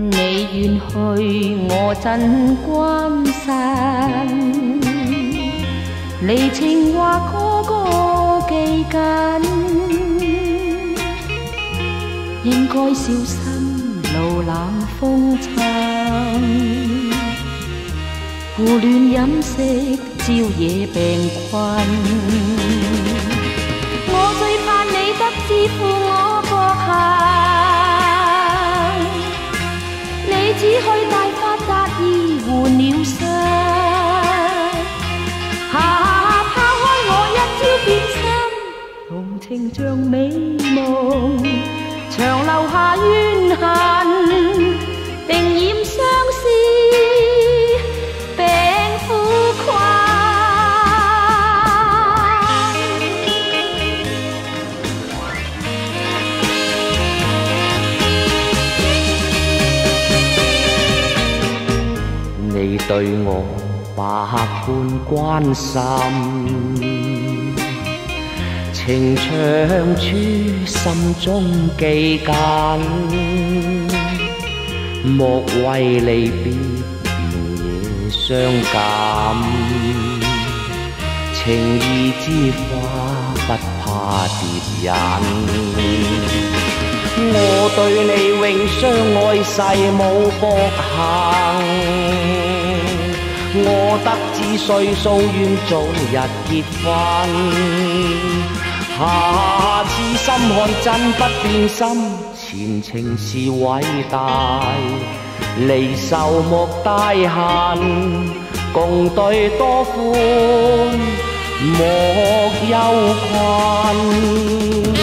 你遠去，我真關心。離情話個個記緊，應該小心路冷風侵。胡亂飲食，招惹病困。我最怕你得知負我薄幸，你只許大發達意換了傷。拋開我一朝變心，同情像美夢，長留下怨恨，定染相思。你對我百般關心，情長處心中記緊，莫為離別便惹傷感，情義之花不怕跌印。我對你永相愛誓無薄幸，我得知歲數願早日結婚，下次心看真不變心，前情是偉大，離愁莫大恨，共對多歡莫憂困。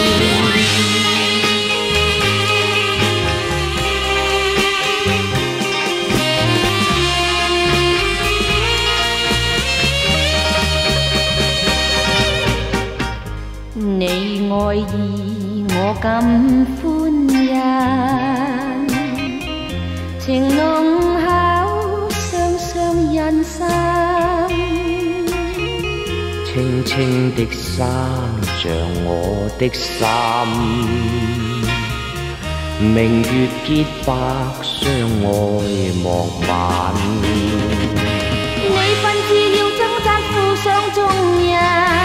你愛意我感歡欣，情濃厚雙雙印心，輕輕的生像我的心，明月潔白相愛莫晚。你分知要掙扎負上眾人，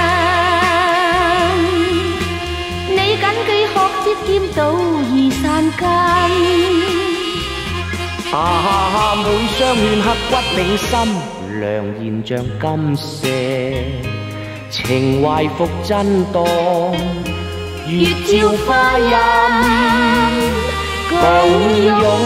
謹記學接劍道而散根。每雙怨刻骨銘心，良言像金石，情懷復震盪，月照花陰共擁。